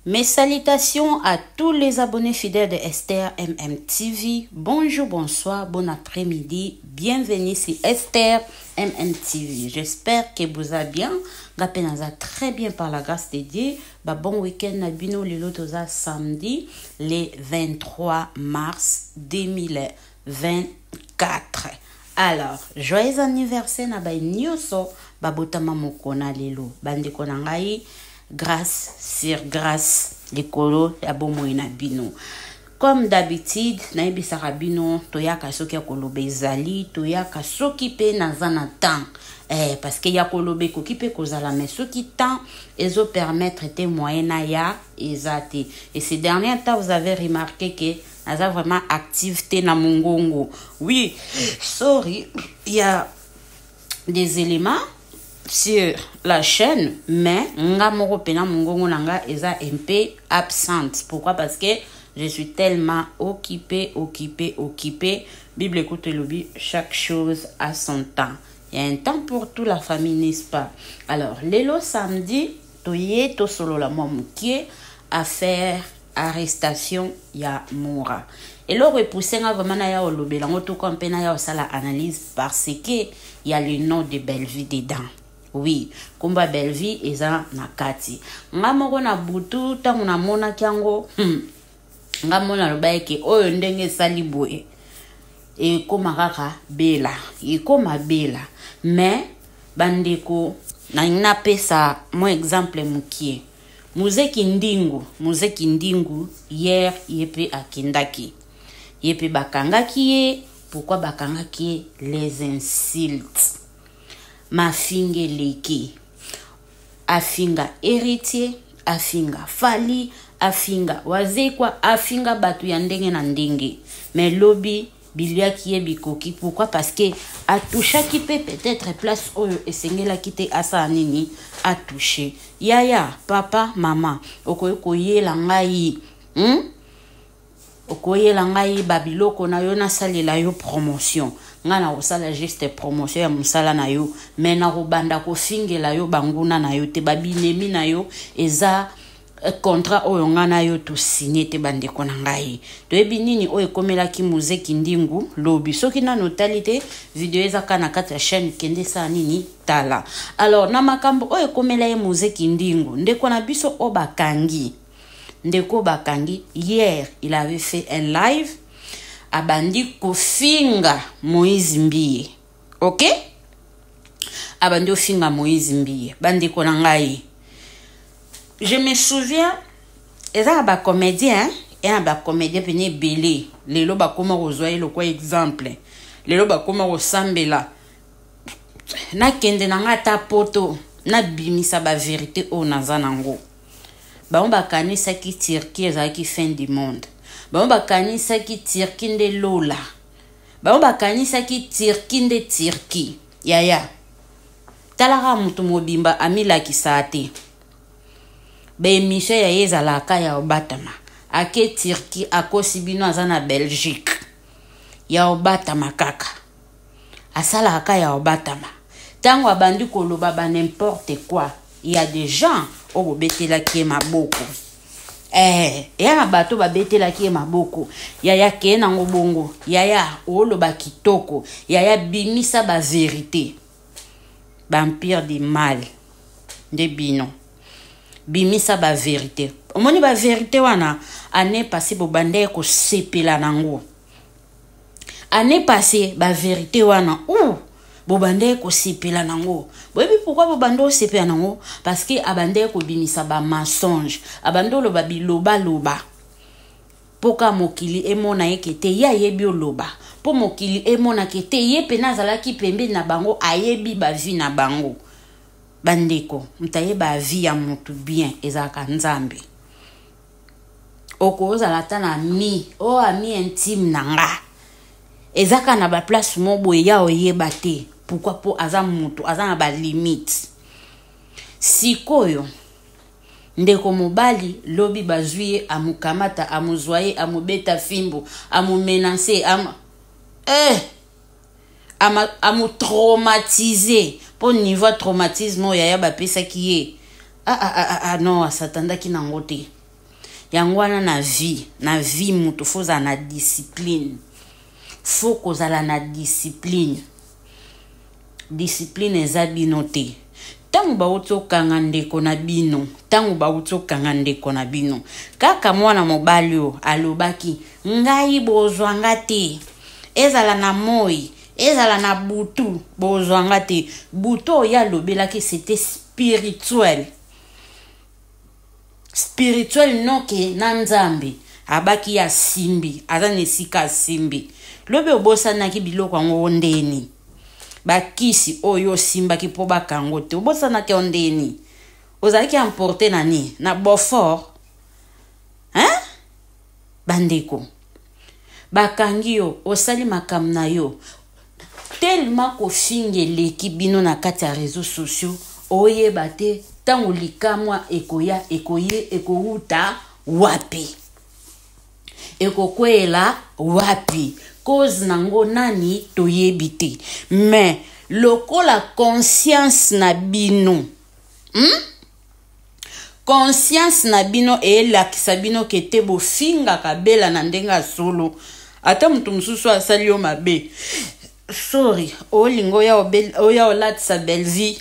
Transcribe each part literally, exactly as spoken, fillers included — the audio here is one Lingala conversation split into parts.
Mes salutations à tous les abonnés fidèles de Esther M M T V. Bonjour, bonsoir, bon après-midi. Bienvenue sur Esther M M T V. J'espère que vous allez bien. Gapenaza très bien par la grâce de Dieu. Bah, bon week-end na bino lelo toza samedi le vingt-trois mars deux mille vingt-quatre. Alors, joyeux anniversaire na ba nyoso ba botama mokona lelo. Bande kona ngai grâce sur grâce likolo ya bomoi na bino. Comme d'habitude, na ebisaka bino toyaka soki ya kolobe ezali, toyaka soki pe naza na temps. Eh, parce que ya kolobe koki pe kozala, mais soki temps ezo permettre te moyen na ya ezate. Et ces derniers temps, vous avez remarqué que naza vraiment activité na mongongo. Oui, sorry, il y a des éléments sur la chaîne, mais nga moko pena mongongo nanga eza un peu absente. Pourquoi? Parce que je suis tellement occupée, occupée, occupée. Bible écoute le lobby, chaque chose a son temps. Il y a un temps pour toute la famille, n'est-ce pas? Alors, lelo samedi, toye to solo la momukie à faire arrestation ya moura. Et là, repoussé nga vraiment na ya olobe la ngoto ko mpena ya osala analyse parce que il y a le nom de Bellevue dedans. Oui, kumba Bellevue eza na kati. Nga moko na butu tangu na mona kiango, hmm. Nga mona lobaye oyo ndenge sali boye. E koma kaka bela, e koma bela. Mais bandeko na ina pesa mon exemple mukie. Muzeki ndingu, muzeki ndingu hier yepe akindaki. Yepe bakangaki ye, pourquoi bakangaki ye? Les insultes. Mafinge leki. Afinga héritier, afinga fali, afinga wazekwa, afinga batu ya ndenge na ndenge. Mais lobby bilia qui est bikoki. Pourquoi? Parce que a touché qui peut peut-être place oyo esengela kite asa nini a touché. Yaya, papa, maman, okoye koye la ngai. Hmm? Okoye la ngai babiloko na yo na salela yo promotion. Nga na osala juste promotion ya musala na yo. Mais na robanda ko fingela yo banguna na yo te babinemi na yo eza contrat oyo nga na yo to signé te bandeko na ngai. To ebi nini oyo komelaki muzeki ndingu lobi. Soki na notalité video eza kana kati ya chaîne kende sa nini tala. Alors na makambo oyo komela ye muzeki ndingu ndeko na biso o bakangi. Ndeko bakangi hier il avait fait un live abandi kofinga Moïse Mbiye. OK? Abandi kofinga Moïse Mbiye. Bandeko na ngai. Je me souviens, il y a des comédiens, il y a des comédiens qui sont belés. Les gens qui sont besoin de quoi exemple. Les gens qui sont sambela. Na kende na ngata poto, na bimisa ba vérité o nazanango. Ba on ba kanisa ki Turquie ezaki fin du monde. Ba on ba kanisa ki Turquie nde lola. Ba on ba kanisa ki Turquie nde Turquie. Ya ya. Talara mutu mobimba amila kisate. Be mission ya yeza la ka ya obatama ake Turquie akosi bino azana Belgique ya obatama kaka asala ka ya obatama tango abandi koloba ba n'importe quoi. Il y a des gens au betela ki maboko eh ya bato ba betela ki maboko ya ya ke na ngobongo ya ya oloba kitoko ya ya bimisa ba vérité vampire du mal de bino bimisa ba vérité. Omoni ba vérité wana année passée bo bande ko sepela nango. Année passée ba vérité wana ou bo bande ko sepela nango. Boyebi pourquoi bo bande ko sepela nango? Parce que abande ko bimisa ba mensonge. Abando lo ba biloba loba. Poka mokili emona yekete ya yebi loba. Po mokili emona kete yepe nazala ki pembe na bango ayebi ba vi na bango. Bandeko, mtaye ba vie ya mutu bien ezaka nzambe. Oko ozala tana mi, o ami intime nanga. Ezaka na ba place mobo ya oyeba te. Pourquoi po aza mutu, aza na ba limite. Sikoyo ndeko mobali lobi bazwie amukamata, amuzwaye, amubeta fimbo, amumenacer, am eh amu amu traumatiser. Pour niveau traumatisme ya ya ba pesa qui est ah ah ah ah non s'attendait qui n'angote Yangwana na vie, na vie mutu foza na discipline. Faut kozala na discipline. Discipline eza bino te. Tangu bauti okanga ndeko na bino, tangu bauti okanga ndeko na bino. Kaka mwana mobali yo alobaki, ngai bozwanga te. Ezala na moi, ezala na butu, bozwanga te. Butu ya lobelaki c'était spirituel. Spirituel noke na nzambe. Abaki ya simbi, aza nesika simbi. Lobe obosa naki biloko yango ndeni. Bakisi oyo simba ki po bakango te. Obosa naki ondeni. Ozalaki emporte nani na Beaufort. Hein? Bandeko. Bakangi yo, osali makam na yo. Tellement ko fingeleki bino na kati ya réseaux sociaux. Oye bate tangu likamwa ekoya ekoye ekouta wapi. Ekokwela wapi. Cause nango nani toyebite. Mais lokola conscience na bino. Hmm? Conscience na bino e lakisa bino kete bo finga kabela na ndenga solo. Ata mtu msusu asali yo mabe. Sorry, olingo ya obel oya olatisa belvi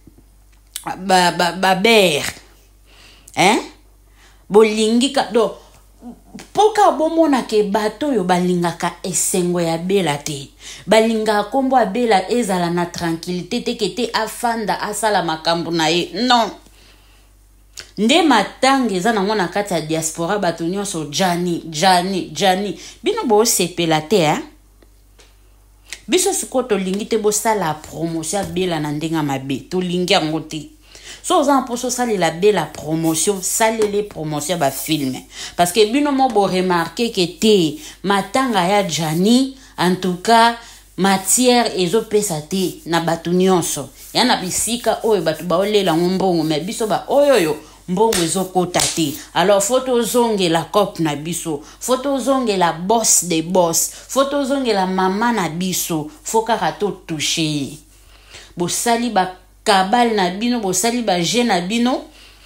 ba ba ba ber. Hein? Bolingi ka do poka bomona ke bato yo balingaka esengo ya bela te. Balinga kombo ya bela ezala na tranquillité te kete afanda asala makambo na ye. Non. Nde matange eza nango na kati ya diaspora bato nyonso Jani, Jani, Jani. Bino bo sepela te, hein? Biso siko to lingi te bo sala promotion bela na ndenga mabe. To lingi yango te. So oza mposo sali la bela promotion, sali les promotion ba film. Parce que bino mo bo remarquer que te matanga ya Jani, en tout cas matière ezo pesa te na batu nyonso. Ya na bisika oyo batu ba olela ngombongo mais biso ba oyoyo mbongo ezo kota te. Alors photo zonge la cop na biso, photo zonge la boss des boss, photo zonge la maman na biso, foka rato toucher. Bo sali ba kabal na bino, bo sali ba je na bino.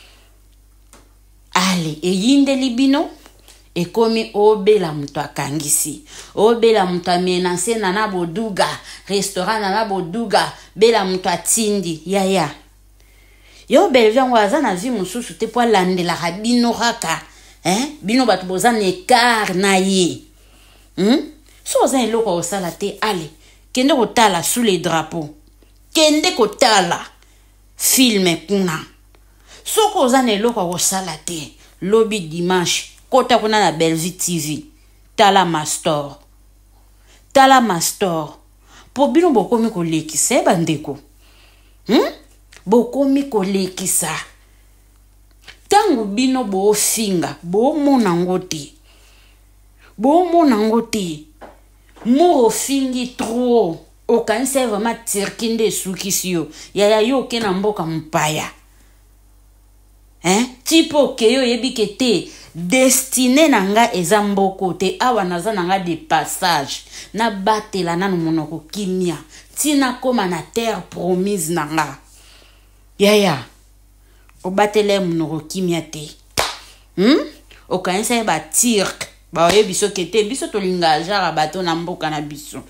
Ale, e yindeli bino. E komi obela mtu akangisi. Obela mtu amenase na na boduga. Restaurant na na boduga. Bela mtu atindi. Ya ya. Yo belvian waza na vi mususu te po landela ka bino raka. Eh? Bino batu boza nekar na ye. Hmm? So oza eloko osala te. Ale, kende kotala sous les drapeaux. Kende kotala filme kuna. Soko oza eloko osala te. Lobby dimanche. Kota kuna na Bellevue T V. Tala Mastor. Tala Mastor. Po bino bokomi kolekisa bandeko. Hmm? Bokomi kolekisa. Tangu bino bo finga. Bo mona ngote. Bo mona ngote. Moro fingi trop. Okanise vraiment tirkinde sukisio. Yaya yo kena mboka mpaya. Hein? Tipo keyo yebike te. Destiné nanga eza mboko te. Awa naza nanga de passage. Na batela nanu monoko kimia. Tina koma na terre promise nanga. Yaya. O batele monoko kimia te. Hmm? Okanise ba tirk. Ba oye biso kete. Biso tolinga jara bato na mboka na biso.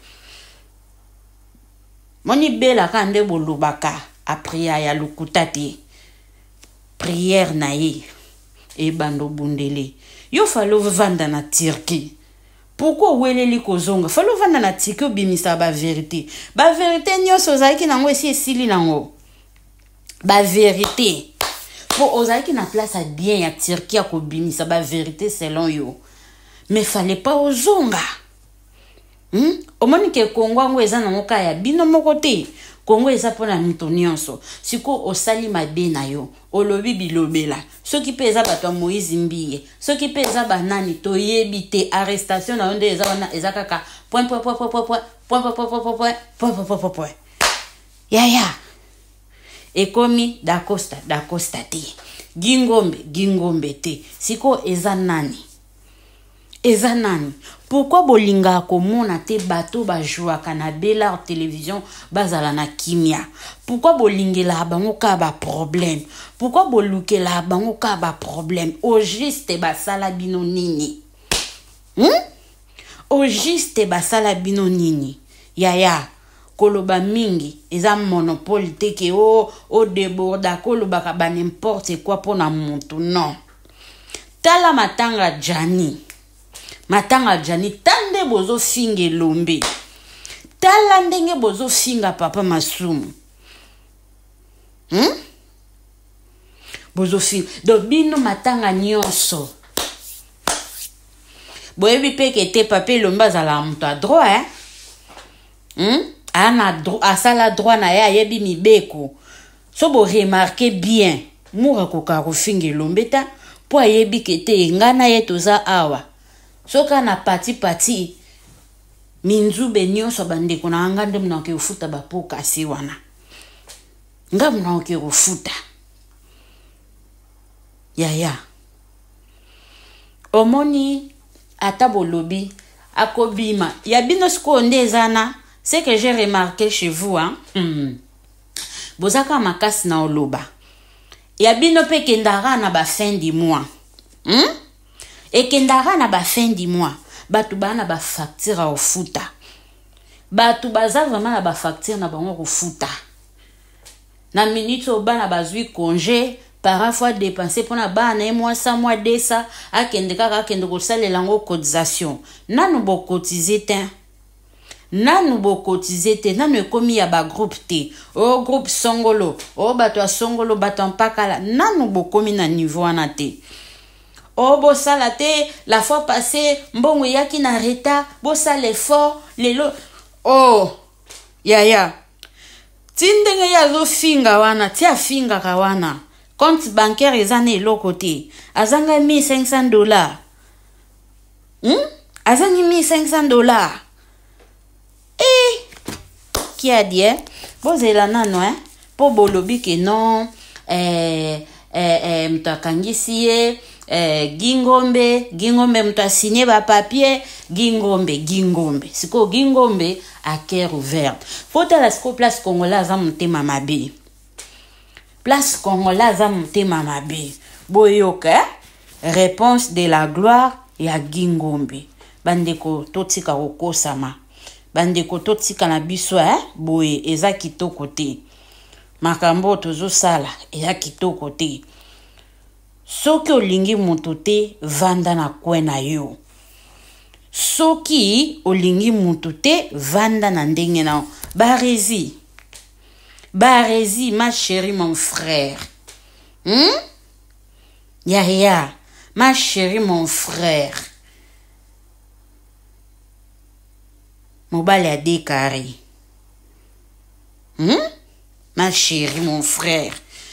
Moni bela kande bolubaka. Apria ya lukuta te. Prière na ye. E bando bundele. Yo falo vanda na Turquie. Pourquoi weleli kozonga? Falo vanda na Turquie obimisa ba vérité. Ba vérité nyonso ozalaki nango esi esili nango. Ba vérité. Po ozalaki na place à bien ya Turquie ko bimisa ba vérité selon yo. Mais fallait pas ozonga. Hmm? Omoni ke Kongo ngo eza nango kaya bino moko te. Kongo eza pona mito nyonso. Siko osali mabe na yo. Olobi bilobela. Soki pe eza bato Moïse Mbiye. Soki pe eza banani to yebite arrestation na onde eza wana eza kaka point point point point point point point point point point point point point. Ya ya. Ekomi da Costa da Costa te. Gingombe gingombe te. Siko eza nani? eza nani? Pourquoi bolinga komona te bato ba jouaka na Bella télévision bazala na kimia? Pourquoi bolingela bango ka ba problème? Pourquoi bolukela bango ka ba problème? Au juste basala bino nini? Hmm? Au juste basala bino nini? Yaya koloba mingi eza monopole te ke o o déborda koloba ka ba n'importe quoi pona muntu non. Tala matanga Jani. Matanga Jani tande bozo finge lombe. Tala ndenge bozo finga papa Masumu. Hmm? Bozo finga. Do bino matanga nyonso. Boyebi peke te pape lomba zala mtu a droit, hein? Hmm? Ana droit, asala droit na ya yebi mibeko. So bo remarquer bien. Moura koka ko finge lombe ta. Po yebi kete ngana yetoza awa. Soka na pati pati minzube nyonso bandeko na anga nde mna ke ufuta bapo kasi wana. Nga mna ke ufuta. Ya ya. Omoni atabo lobby akobima. Ya bino sko ndezana, c'est que j'ai remarqué chez vous hein. Hmm. Bozaka makasi na oloba. Ya bino pe kendara na ba fin du mois. Hmm? Et kendara na ba fin du mois, batu bana ba facture au futa. Batu baza vraiment na ba facture na bango au futa. Na minute au bana bazui congé, parfois dépenser pour na bana et mois ça mois deux ça, a kendeka ka kende ko sale lango cotisation. Nanu bo cotiser te. Nanu bo cotiser te, nanu komi ya ba groupe te. O groupe Songolo, o batu a Songolo batu mpakala, nanu bo komi na niveau anate. Oh, bossa la te, la fois passée, mbongo yaki na reta, bossa l'effort, lelo. Oh, ya ya. Tindenge ya zo finga wana, tia finga kawana. Compte bancaire ezane lo côté. Azanga mille cinq cents dollars. Hmm? Azangi mille cinq cents dollars. Eh, qui a dit, hein? Bozela nano, hein? Po bolobi que non, eh, eh, eh, mtakangisiye. Eh, Gingombe, Gingombe mta signé ba papier, Gingombe, Gingombe. Siko Gingombe à cœur ouvert. Faut la siko place congolaise za mutema mabe. Place congolaise za mutema mabe. Boyoka, réponse de la gloire ya Gingombe. Bandeko totika okosama. Bandeko totika na biso eh boye eza kitoko te. Makambo tozo sala eza kitoko te. Soki olingi mutu te vanda na kwena yo. Soki olingi mutu te vanda na ndenge na. Barezi. Barezi, ma chérie, mon frère. Hmm? Ya ya. Ma chérie, mon frère. Mobile a décarré. Hmm? Ma chérie, mon frère.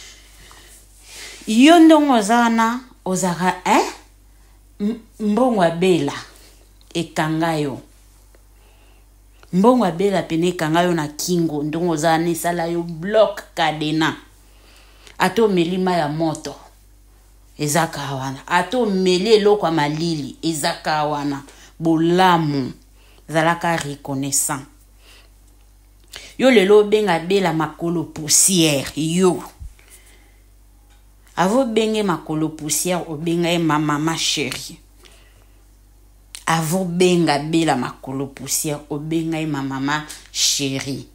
Yondong ozana ozara hein mbongwa Bella ekangayo mbongwa Bella pene ekangayo na kingo ndongo ozana sala yo block kadena ato melima ya moto ezaka wana ato mele lokwa malili ezaka wana bolamu zalaka reconnaissant yo lelo benga Bella makolo poussière yo. Avo benge makolo poussière o benga e ma maman chérie. Avo benga Bella makolo poussière o benga e ma maman chérie.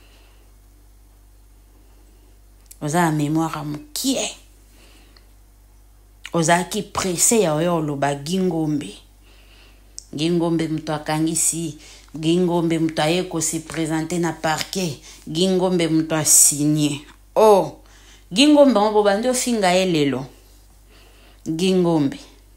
Oza mémoire mukie. Oza ki pressé ya oyo loba Gingombe. Gingombe mtu akangisi, Gingombe mtu ayeko se présenter na parquet, Gingombe mtu a signé. Oh, Gingombe mbo bando finga elelo. Gingombe.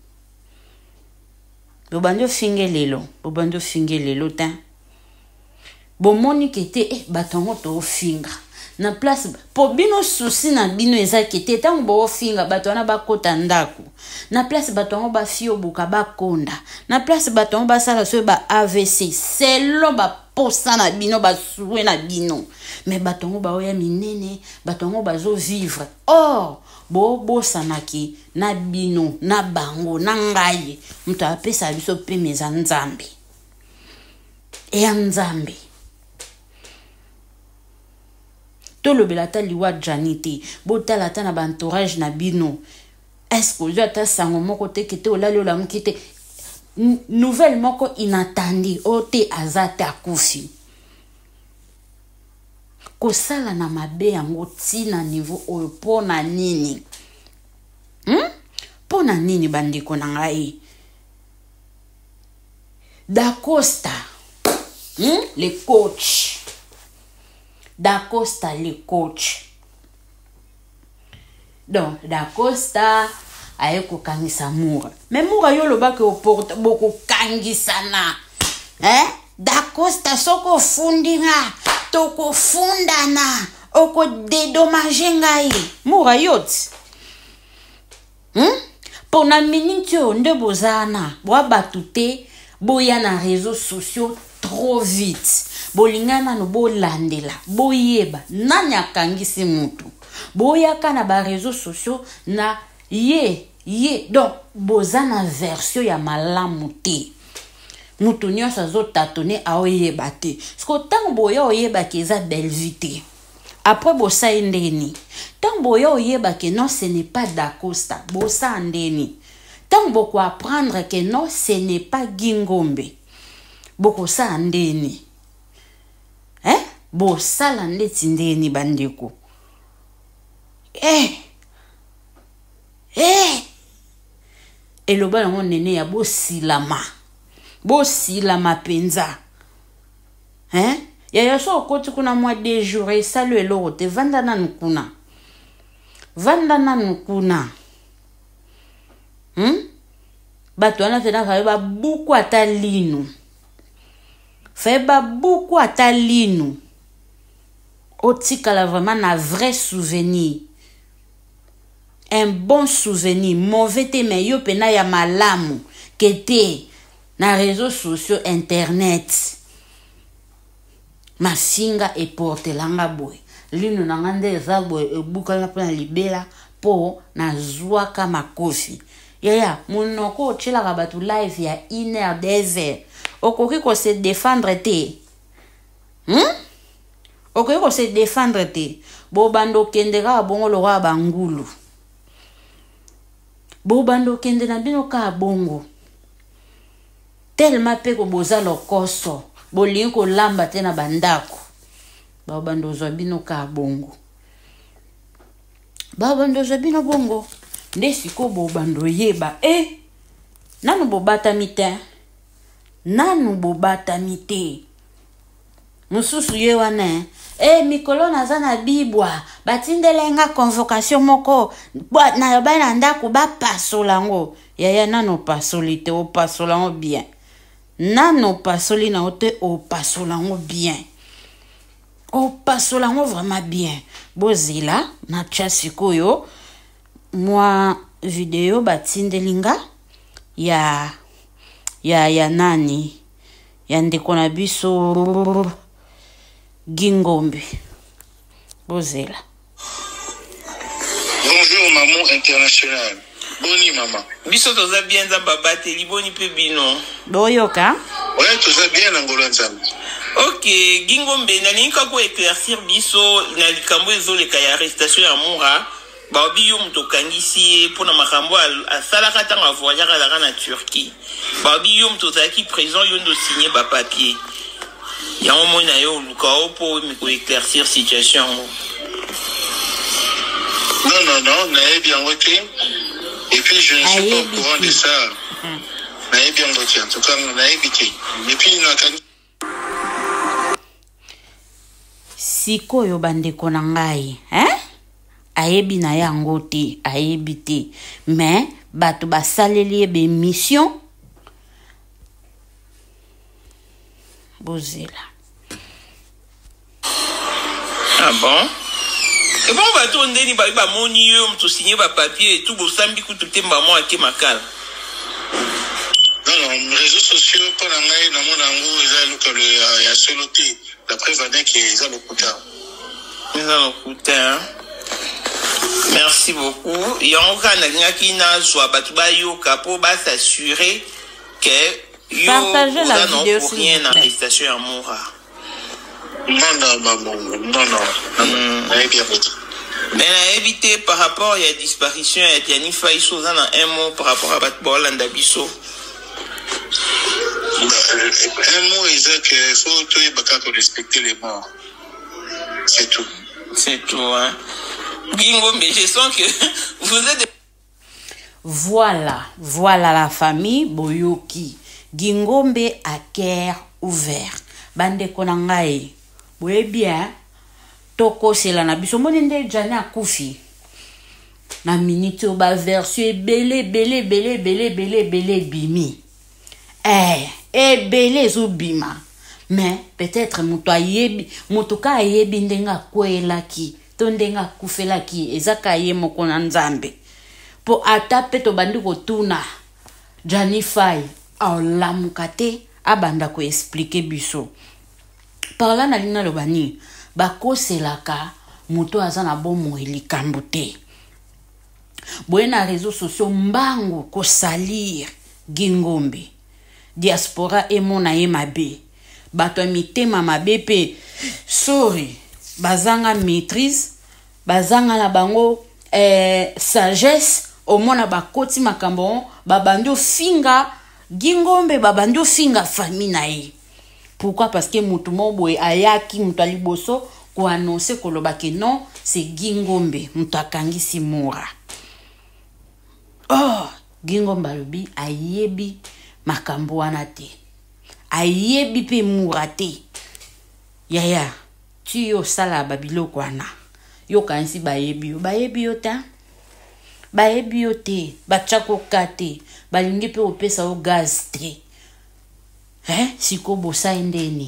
Bobando finge lelo, bobando finge lelo ta. Bomoni kete eh batongo to finga. Na place po bino souci na bino eza kete tango bo finga batona bakota ndako. Na place batongo ba fio buka bakonda. Na place batongo ba sala so ba A V C. Selo ba posa na bino ba souwe na bino. Mais batongo ba oya minene, batongo ba zo vivre. Or, bo bo sanaki na bino na bango na ngai mutu apesa biso pe meza nzambe e nzambe to lobela ta liwa janite bo tala ta na ba entourage na bino est-ce que ata sango moko te kete olali ola mukite nouvelle moko inattendue o te azate akufi kosala na mabe yango tina niveau oyo pona nini hmm? Pona nini bandeko na ngai Da Costa hmm? Le coach Da Costa le coach donc Da Costa aye kokangisa Mura mais Mura yo lobaki oporta boko kangisana eh Da Costa soko fundinga toko fundana oko dédommager ngai Mura yoti hmm? Pona minute onde bozana bwa batute boya na réseaux sociaux trop vite bolingana no bolandela boyeba nani akangisi mutu boyaka na ba réseaux sociaux na ye ye donc bozana version ya malamu te mutu nyonso azotatone aoyeba te siko ntango boya oyeba ke eza belle vie te après bosa ndeni ntango boya oyeba ke non ce n'est pas Da Costa bosa ndeni ntango boko apprendre que non ce n'est pas Gingombe boko sa ndeni eh bosala ndeti ndeni bandeko eh eh eloba yango nene ya bosilama bosilama penza hein ya ya so okoti kuna mwa de jours esalo eloko te vanda nanu kuna vanda nanu kuna hmm? Bato wana tena fayeba buku ata linu fayeba buku ata linu otikala vraiment na vrai souvenir un bon souvenir mauvais te mais yo pena ya malamu kete na réseaux sociaux internet mafinga e portelanga boy linu na ngande eza boy ebuka na pena libela po na zwaka makofi yaya monoko ochela batu live ya une heure deux heures okoki ko se défendre te hmm okoki ko se défendre te bo bando kendeka bongo lo wa bangulu bo bando kende na bino ka bongo tellement pe ko boza lokoso bolingi ko lamba te na bandako ba bando zo bino ka bongo ba bando zo bino bongo nde siko bo bando yeba eh nanu bo batami te nanu bo batami te mususu ye wana eh mikolo naza na bibwa batindelenga convocation moko na bana ndako ba pasolango yaya nanu pasoli te o pasolango bien nanu pasoli na ote o pasolango bien o pasolango vraiment bien bozila na chasikoyo moi vidéo batindelinga ya ya ya nani ya ndeko na biso Gingombe bozela. Bonjour maman internationale. Boni maman. Biso toza bien za babate liboni pe bino. Boyoka? Ouais, toza bien na ngolo nzambe. Ok, Gingombe nalinga ko éclaircir biso na likambo ezoleka ya arrestation ya Mura. Babi yo mto kangisi pona makambo asala kata nga voyage ala na Turquie. Babi yo mto zaki présent yo ndo signer ba papier. Ya mo na yo luka opo mi ko éclaircir situation. Non non non, na bien voté. Et puis je ne suis pas au courant de ça. Na bien voté en tout cas na évité. Et puis na sikoyo bandeko na ngai, hein? Ayebi na yango te, ayebi te. Mais bato basaleli ebe mission bozela. Ah bon? Et bon bato ndeni ba ba moni yo mto signer ba papier et tout bo sambi kutu temba mo ake makala. Non non, réseaux sociaux pour la ngai na mona ngo eza luka le ya soloté. D'après Vadin qui est à l'hôpital. Ils ont l'hôpital. Merci beaucoup. Yangoka nalingaki na zwa batu ba yoka po ba s'assurer que yo partagez la vidéo pour s'il rien vous dans plaît. l'arrestation à Moura. Non, non, maman, non, non. Mm. Naïe bien votre. Mais à éviter par rapport à la disparition et à Tiani Faïso, on a un mot par rapport à Batbol and Abisso. Un mot est que faut tout et baka pour respecter les morts. C'est tout. C'est tout, hein. Gingo, mais je sens que vous êtes... Voilà, voilà la famille Boyoki. Gingombe à cœur ouvert. Bande konangae. Boye bien. Toko sela na biso monende jana kufi. Na minute ba version belé belé belé belé belé belé bimi. Eh, eh belé zo bima. Mais peut-être muto ayebi, muto ka ayebi ndenga kwela ki, to ndenga kufela ki, ezaka ye moko na nzambe. Po atape to bandi ko tuna. Janifai au lamukate abanda ko expliquer biso. Parla na lina lobani. Bako selaka muto azana bomo elikambo te. Boye na réseaux sociaux mbango ko salir Gingombe. Diaspora emona ye mabe. Bato mitema mabe pe sorry. Bazanga maîtrise, bazanga na bango eh, sagesse, omona bakoti makambo, babando finga Gingombe, babando finga famille na ye. Pourquoi? Parce que mutu moboye ayaki mutu aliboso ko annoncer ko lobake non, c'est Gingombe, mutu akangisi Moura. Oh, Gingombe alobi ayebi makambo wana te. Ayebi pe Moura te. Yaya, tu yo sala babiloko wana. Yo kansi bayebi yo, bayebi yo ta. Bayebi yo te, bachako kate, balingi pe opesa o gaz te. Eh, siko bosa endeni.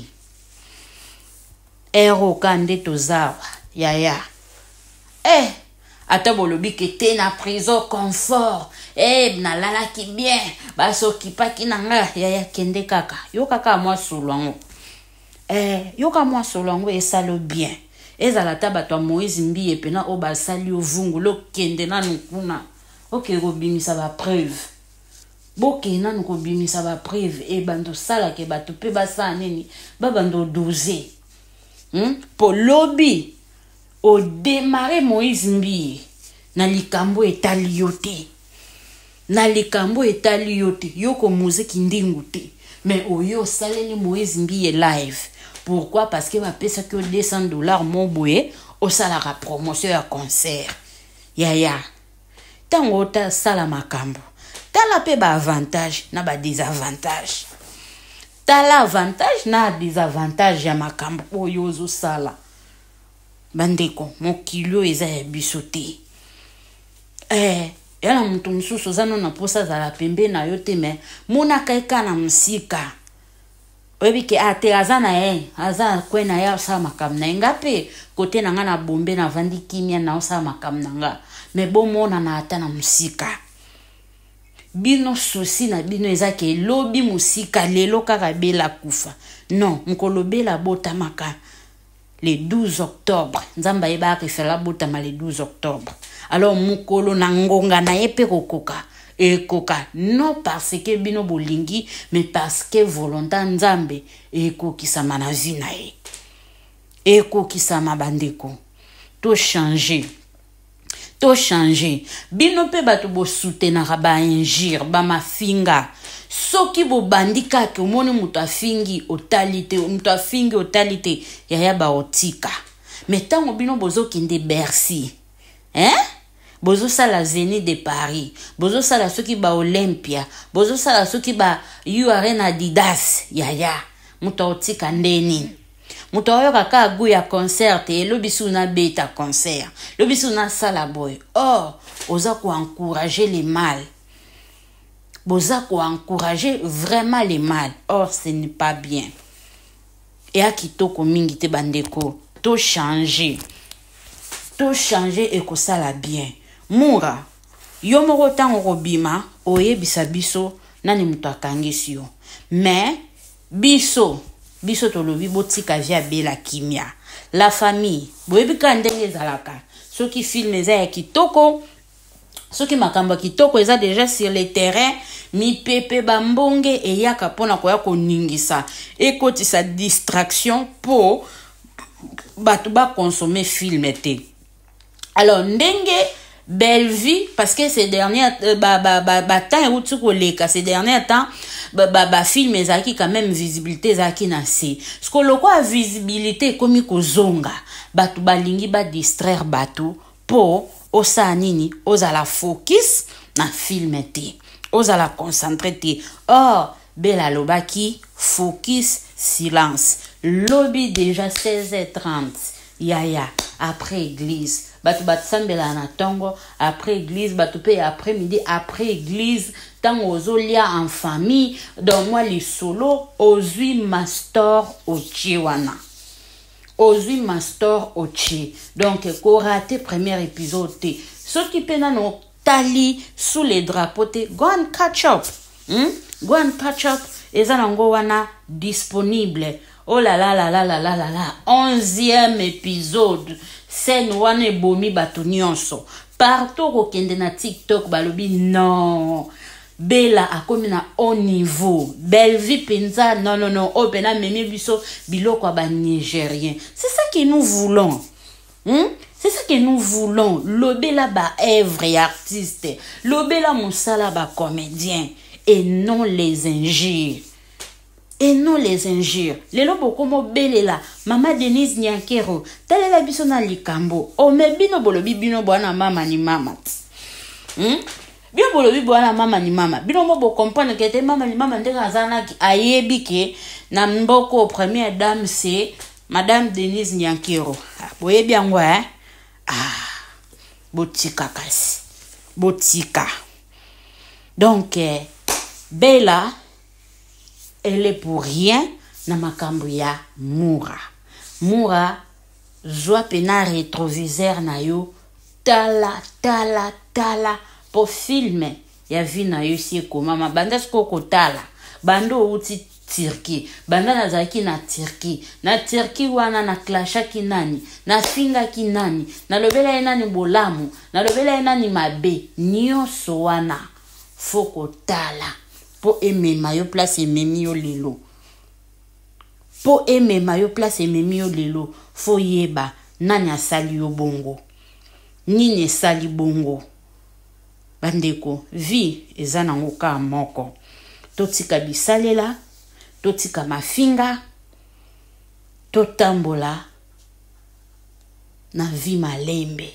Ero kande tozawa, yaya. Eh, ata bolobi ke te na prison confort. Eh, na lala ki bien. Baso ki pa ki nanga, yaya kende kaka. Yo kaka mwa solongo. Eh, yo kaka mwa solongo esalo bien. Ezala tabato Moïse Mbiye pena o basali o vungu lo kende na nukuna. Ok, robimisa ba preuve. Boke nanu ko bimisa ba preuve e bando sala ke bato pe basa nini ba bando doser. Hmm? Po lobby o démarrer Moïse Mbiye na likambo etali yote. Na likambo etali yote yoko muziki ndingu te. Mais oyo saleni Moïse Mbiye live. Pourquoi? Parce que ma pesa que deux cents dollars mon boye au salara promotion à concert. Ya ya. Tango ta sala makambo. Tala pe ba avantage na ba désavantage. Tala avantage na désavantage ya makambo oyo zo sala. Bandeko, mon kilo eza ya bisote. Eh, yala muntu mususu zano na posa za la pembe na yote me mona kaika na musika. Oyebi ke ate azana ye, azana kwena ya sa makam na ngape kote na nga na bombe na vandi kimia na sa makam na nga. Me bo mona na ata na musika. Bino souci na bino ezake lobi musika lelo kaka bela kufa. Non, nkolobe la bota maka le douze octobre. Nzamba eba akifela bota ma le douze octobre. Alors mukolo na ngonga na yepe kokoka. Et koka non parce que bino bolingi mais parce que volonté nzambe e kokisama na vie na ye. E kokisama bandeko. To changer. To changer. Bino pe bato bo soutenaka ba injure ba mafinga. Soki bo bandika ke omoni mutu afingi otalite, mutu afingi otalite yaya ba otika. Mais tango bino bozo kinde Bercy. Hein? Bozo sala Zénith de Paris, bozo sala soki ba Olympia, bozo sala soki ba U Arena Adidas, yaya, muto otika ndeni. Muto oyo kaka gu ya concert e lobisu na beta concert, lobisu na sala boy. Oh, oza ko encourager les mal. Boza ko encourager vraiment les mal. Or ce n'est pas bien. Et a kitoko mingi te bandeko, to changer. To changer et ko sala bien. Moura, yo moko tango kobima oyebisa biso nani mutu akangisi yo. Mais biso, biso tolobi botika via bela kimia. La famille, boyebi ka ndenge ezalaka. ceux qui filment eza ya kitoko ceux qui makamba kitoko eza déjà sur le terrain mi pepe bambonge et yaka pona koya koningisa et kotisa distraction pour batu ba consommer film te. Alors ndenge belle vie parce que ces derniers euh, ba ba ba ba temps ou tu koleka ces derniers temps ba ba, ba film ezaki quand même visibilité ezaki na si ce que loko a visibilité komi kozonga batu balingi ba distraire batu po osa nini ozala focus na film te ozala concentré te. Or bela lobaki focus silence lobby déjà seize heures trente yaya après église batu batsambela na tongo après église batu pe après midi après église tango ozolia en famille donc moi les solo ozui master ochi wana ozui master ochi donc ko raté premier épisode te ceux qui pena no tali sous les drapeaux te go and catch up hmm? Go and catch up eza nango wana disponible. Oh là là là là là là là là onzième épisode scène wana bomi bato nyonso partout kokende na TikTok balobi non Bella akomi na haut niveau belle vie penza non non non opena memi biso biloko ba nigérien. C'est ça que nous voulons. Hmm? C'est ça que nous voulons. Lobela ba œuvre et artiste. Lobela mosala ba comédien et non les injures. Et non les injures. Lelo bokomo belela mama Denise Nyankero talela biso na likambo o me bino bolobi bino bwana mama ni mama. Hmm? Bino bolobi bwana mama ni mama. Bino mo bo comprendre que te mama ni mama ndeka zana ki ayebi ke na mboko première dame c'est madame Denise Nyankero. Boye bien ngwa eh? Ah. Botika kasi. Botika. Donc eh, Bella elle est pour rien na makambo ya Moura. Moura joa pena rétroviseur na yo tala tala tala po filme ya vi na yo si komama banda skoko tala bando uti Turquie banda nazaki na Turquie na Turquie wana na clasha kinani na finga kinani na lobela ena ni bolamu na lobela ena ni mabe nyonso wana foko tala po emema yo place ememi yo lelo po emema yo place ememi yo lelo fo yeba nani asali yo bongo nini esali bongo bandeko vi eza nango ka moko totika bisalela totika mafinga totambola na vi malembe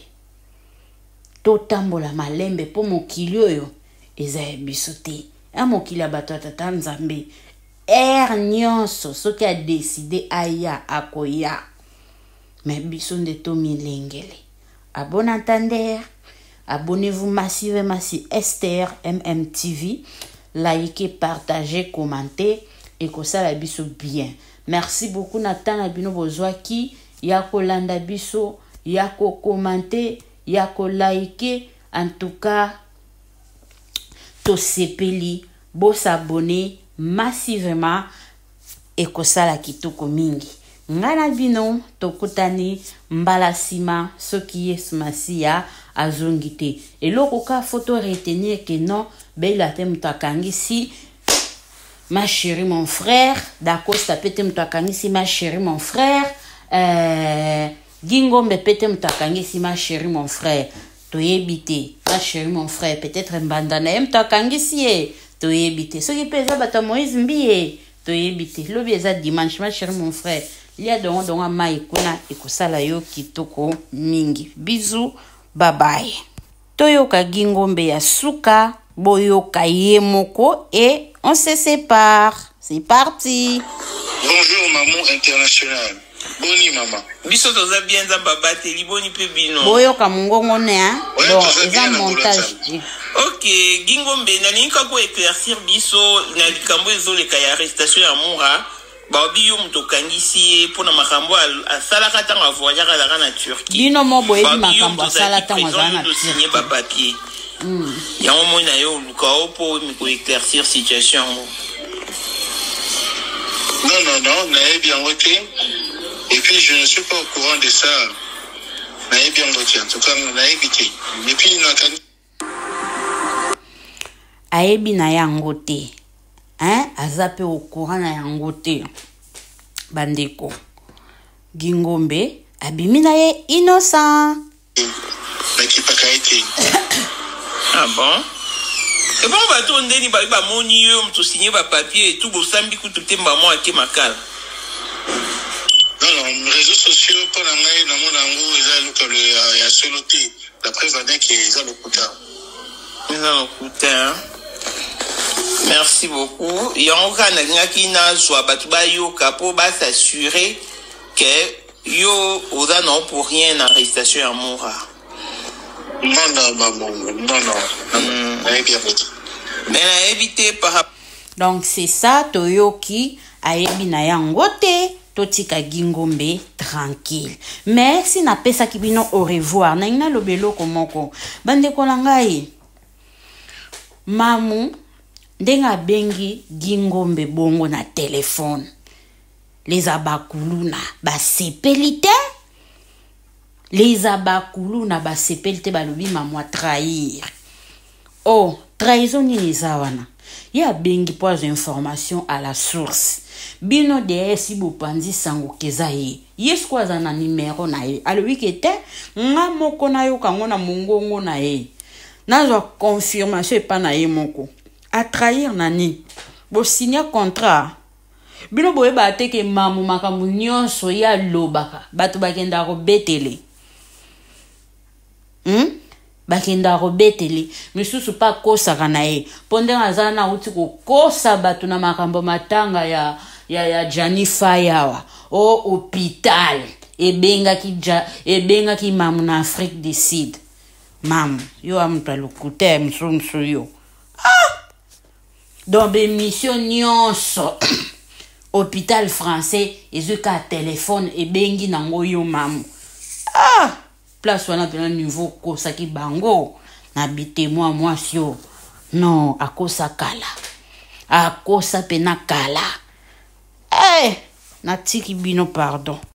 totambola malembe po mokili oyo eza biso te a mokili bato tata nzambe er nyonso soki a décidé aya akoya mais biso nde to milengele. À bon entendeur, abonnez-vous massivement sur Esther M M T V, likez, partagez, commentez et que ça la biso bien. Merci beaucoup Nathan Abino Bozwaki, yako landa biso, yako commenter, yako liker, en tout cas to sepeli, bo s'abonner massivement et que ça la kitoko mingi. Ngana bino tokutani mbala sima soki yes masia azongite. Et lokoka photo retenir que non, bela te mutakangi si ma chérie mon frère, Dacosta pete mutakangi si ma chérie mon frère, euh Gingombe pete mutakangi si ma chérie mon frère. Toyebite, ma chérie mon frère, peut-être mbandana mutakangi si toyebite. Soki pesa bata Moïse Mbie, toyebite. Lobi eza dimanche ma chérie mon frère. Il y a donc donc mai kuna ekosala yo kitoko mingi. Bisous, bye bye. Toyoka Gingombe ya suka, boyoka yemoko et on se sépare. C'est parti. Bonjour maman internationale. Boni maman. Biso toza bien za baba te liboni pe bino. Boyoka mungongo ne hein. Bon, eza montage. Ok, Gingombe na ninka ko éclaircir biso na likambo ezoleka ya arrestation ya Moura. Babi yo mutokangisi pona makambo asalaka tanga voyage la na Turquie. Bino mo boye makambo asala tanga na signer ba papier. Mm. Ya mo na yo lukao po mi ko éclaircir situation. Non non non, n'a bien voté. Et puis je ne suis pas au courant de ça. nayebi yango te en tout cas nayebi te et puis nakani ayebi na yango te hein aza pe au courant na yango te bandeko Gingombe abimi na ye innocent nakipaka ete ah bon et bon bato ndeni ba ba moni yo mto signer ba papier et tout bo sambi ku tout temba mo ake makala non non réseaux sociaux pour la ngai na mona ngo eza lokalo ya soloté d'après Vadin qui eza lokuta eza lokuta. Merci beaucoup. Yango kana ngaki na zwa batu ba yo kapo ba s'assurer que yo oza non pour rien en arrestation ya Moura. Non non maman non non nayebi yango te mais na éviter par donc c'est ça toyoki ayebi na yango te totika Gingombe tranquille merci na pesa kibino au revoir na ina lobelo komoko bandeko na ngai mamu ndenga bengi Gingombe bongo na téléphone les abakuluna ba sepelite les abakuluna ba sepelite balobi mamu trahir oh trahison ni zawana ya bengi poise information à la source bino de si bopanzi sango kezaye yes kwa za na numéro na ye alobi kete nga moko na yo kango na mongongo na ye nazo confirmation epa na ye moko a trahir nani bo signer contrat bino boye ba teke mamu makamu nyonso ya lobaka bato bakenda ko betele hmm bakenda ko betele misusu pa kosa kana ye ponde ngazana uti ko kosa bato na makambo matanga ya ya ya Janifa yawa o hôpital ebenga ki ja ebenga ki mamu na Afrique du Sud mamu yo ampa lokute msonso yo ah dans des missions nyonso hôpital français ezuka téléphone ebengi nango yo mamu ah place wana pena niveau kosa ki bango na bite moi moi sio non akosa kala akosa pena kala eh natiki bino pardon